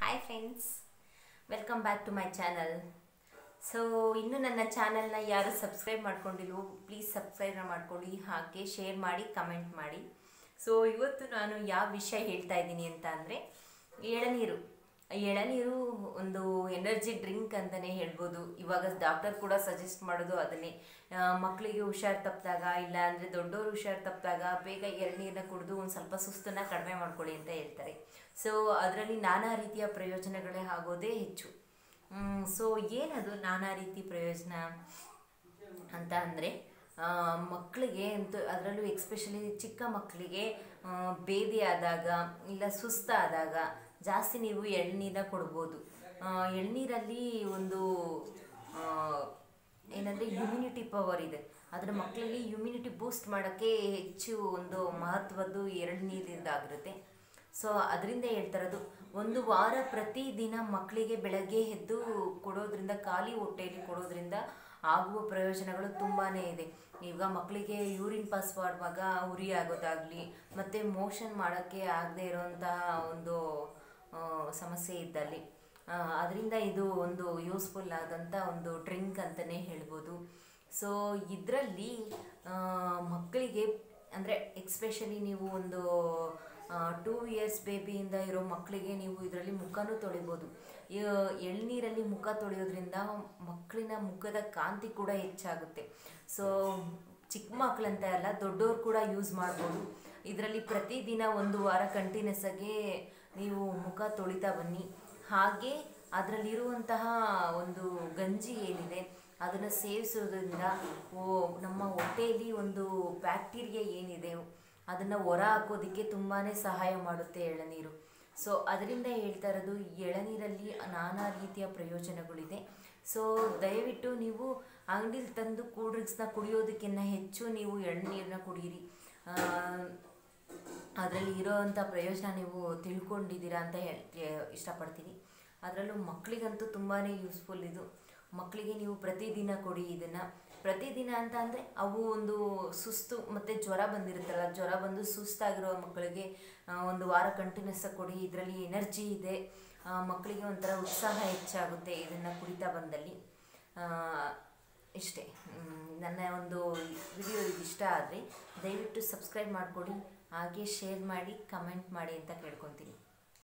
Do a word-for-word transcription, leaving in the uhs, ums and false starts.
Hi friends, welcome back to my channel. So ಇನ್ನೂ ನನ್ನ ಚಾನೆಲ್ನ ಯಾರು ಸಬ್ಸ್ಕ್ರೈಬ್ ಮಾಡ್ಕೊಂಡಿಲ್ವೋ ಪ್ಲೀಸ್ ಸಬ್ಸ್ಕ್ರೈಬ್ ಮಾಡ್ಕೊಳ್ಳಿ, ಹಾಗೆ ಶೇರ್ ಮಾಡಿ, ಕಮೆಂಟ್ ಮಾಡಿ. ಸೊ ಇವತ್ತು ನಾನು ಯಾವ ವಿಷಯ ಹೇಳ್ತಾ ಇದ್ದೀನಿ ಅಂತ ಅಂದರೆ ಎಳನೀರು. ಎಳನೀರು ಒಂದು ಎನರ್ಜಿ ಡ್ರಿಂಕ್ ಅಂತಲೇ ಹೇಳ್ಬೋದು. ಇವಾಗ ಡಾಕ್ಟರ್ ಕೂಡ ಸಜೆಸ್ಟ್ ಮಾಡೋದು ಅದನ್ನೇ. ಮಕ್ಕಳಿಗೆ ಹುಷಾರು ತಪ್ಪಿದಾಗ ಇಲ್ಲ ಅಂದರೆ ದೊಡ್ಡವರು ಹುಷಾರು ತಪ್ಪಿದಾಗ ಬೇಗ ಎಳನೀರನ್ನ ಕುಡಿದು ಒಂದು ಸ್ವಲ್ಪ ಸುಸ್ತನ್ನು ಕಡಿಮೆ ಮಾಡ್ಕೊಳ್ಳಿ ಅಂತ ಹೇಳ್ತಾರೆ. ಸೊ ಅದರಲ್ಲಿ ನಾನಾ ರೀತಿಯ ಪ್ರಯೋಜನಗಳೇ ಆಗೋದೇ ಹೆಚ್ಚು. ಸೊ ಏನದು ನಾನಾ ರೀತಿ ಪ್ರಯೋಜನ ಅಂತ ಅಂದರೆ ಮಕ್ಕಳಿಗೆ ಅಂತೂ ಅದರಲ್ಲೂ ಎಕ್ಸ್ಪೆಷಲಿ ಚಿಕ್ಕ ಮಕ್ಕಳಿಗೆ ಬೇದಿ ಆದಾಗ ಇಲ್ಲ ಸುಸ್ತಾದಾಗ ಜಾಸ್ತಿ ನೀವು ಎಳ್ನೀರನ್ನ ಕೊಡ್ಬೋದು. ಎಳ್ನೀರಲ್ಲಿ ಒಂದು ಏನಂದರೆ ಇಮ್ಯುನಿಟಿ ಪವರ್ ಇದೆ. ಅದರ ಮಕ್ಕಳಲ್ಲಿ ಇಮ್ಯುನಿಟಿ ಬೂಸ್ಟ್ ಮಾಡೋಕ್ಕೆ ಹೆಚ್ಚು ಒಂದು ಮಹತ್ವದ್ದು ಎಳ್ನೀರಿದ್ದಾಗಿರುತ್ತೆ. ಸೊ ಅದರಿಂದ ಹೇಳ್ತಾರದು ಒಂದು ವಾರ ಪ್ರತಿದಿನ ಮಕ್ಕಳಿಗೆ ಬೆಳಗ್ಗೆ ಎದ್ದು ಕೊಡೋದ್ರಿಂದ, ಖಾಲಿ ಹೊಟ್ಟೆಯಲ್ಲಿ ಕೊಡೋದ್ರಿಂದ ಆಗುವ ಪ್ರಯೋಜನಗಳು ತುಂಬಾ ಇದೆ. ಈಗ ಮಕ್ಕಳಿಗೆ ಯೂರಿನ್ ಪಾಸ್ ಮಾಡುವಾಗ ಉರಿ ಆಗೋದಾಗಲಿ ಮತ್ತು ಮೋಷನ್ ಮಾಡೋಕ್ಕೆ ಆಗದೆ ಇರೋಂತಹ ಒಂದು ಸಮಸ್ಯೆ ಇದ್ದಲ್ಲಿ ಅದರಿಂದ ಇದು ಒಂದು ಯೂಸ್ಫುಲ್ ಆದಂಥ ಒಂದು ಡ್ರಿಂಕ್ ಅಂತಲೇ ಹೇಳ್ಬೋದು. ಸೊ ಇದರಲ್ಲಿ ಮಕ್ಕಳಿಗೆ ಅಂದರೆ ಎಕ್ಸ್ಪೆಷಲಿ ನೀವು ಒಂದು ಟೂ ಇಯರ್ಸ್ ಬೇಬಿಯಿಂದ ಇರೋ ಮಕ್ಕಳಿಗೆ ನೀವು ಇದರಲ್ಲಿ ಮುಖನೂ ತೊಳಿಬೋದು. ಎಳ್ನೀರಲ್ಲಿ ಮುಖ ತೊಳೆಯೋದ್ರಿಂದ ಮಕ್ಕಳಿನ ಮುಖದ ಕಾಂತಿ ಕೂಡ ಹೆಚ್ಚಾಗುತ್ತೆ. ಸೊ ಚಿಕ್ಕ ಮಕ್ಕಳಂತ ಅಲ್ಲ, ದೊಡ್ಡವ್ರು ಕೂಡ ಯೂಸ್ ಮಾಡ್ಬೋದು. ಇದರಲ್ಲಿ ಪ್ರತಿದಿನ ಒಂದು ವಾರ ಕಂಟಿನ್ಯೂಸ್ ಆಗಿ ನೀವು ಮುಖ ತೊಳಿತಾ ಬನ್ನಿ. ಹಾಗೆ ಅದರಲ್ಲಿರುವಂತಹ ಒಂದು ಗಂಜಿ ಏನಿದೆ ಅದನ್ನು ಸೇವಿಸೋದ್ರಿಂದ ಓ ನಮ್ಮ ಹೊಟ್ಟೆಯಲ್ಲಿ ಒಂದು ಬ್ಯಾಕ್ಟೀರಿಯಾ ಏನಿದೆ ಅದನ್ನು ಹೊರ ಹಾಕೋದಕ್ಕೆ ತುಂಬಾ ಸಹಾಯ ಮಾಡುತ್ತೆ ಎಳನೀರು. ಸೊ ಅದರಿಂದ ಹೇಳ್ತಾ ಇರೋದು ಎಳನೀರಲ್ಲಿ ನಾನಾ ರೀತಿಯ ಪ್ರಯೋಜನಗಳಿದೆ. ಸೊ ದಯವಿಟ್ಟು ನೀವು ಅಂಗಡಿಲಿ ತಂದು ಕೂಲ್ ಡ್ರಿಂಕ್ಸ್ನ ಕುಡಿಯೋದಕ್ಕಿಂತ ಹೆಚ್ಚು ನೀವು ಎಳನೀರನ್ನ ಕುಡೀರಿ. ಅದರಲ್ಲಿ ಇರೋವಂಥ ಪ್ರಯೋಜನ ನೀವು ತಿಳ್ಕೊಂಡಿದ್ದೀರಾ ಅಂತ ಹೇಳಿ ಇಷ್ಟಪಡ್ತೀನಿ. ಅದರಲ್ಲೂ ಮಕ್ಕಳಿಗಂತೂ ತುಂಬಾ ಯೂಸ್ಫುಲ್ ಇದು. ಮಕ್ಕಳಿಗೆ ನೀವು ಪ್ರತಿದಿನ ಕೊಡಿ ಇದನ್ನು. ಪ್ರತಿದಿನ ಅಂತ ಅಂದರೆ ಅವು ಒಂದು ಸುಸ್ತು ಮತ್ತು ಜ್ವರ ಬಂದಿರುತ್ತಲ್ಲ, ಜ್ವರ ಬಂದು ಸುಸ್ತಾಗಿರೋ ಮಕ್ಕಳಿಗೆ ಒಂದು ವಾರ ಕಂಟಿನ್ಯೂಸ್ ಆಗಿ ಕೊಡಿ. ಇದರಲ್ಲಿ ಎನರ್ಜಿ ಇದೆ, ಮಕ್ಕಳಿಗೆ ಒಂಥರ ಉತ್ಸಾಹ ಹೆಚ್ಚಾಗುತ್ತೆ ಇದನ್ನು ಕುಡಿತಾ ಬಂದಲ್ಲಿ. ಇಷ್ಟೇ. ನನ್ನ ಒಂದು ವಿಡಿಯೋ ಇಷ್ಟ ಆದರೆ ದಯವಿಟ್ಟು ಸಬ್ಸ್ಕ್ರೈಬ್ ಮಾಡಿಕೊಡಿ, ಹಾಗೆ ಶೇರ್ ಮಾಡಿ, ಕಮೆಂಟ್ ಮಾಡಿ ಅಂತ ಕೇಳ್ಕೊತೀನಿ.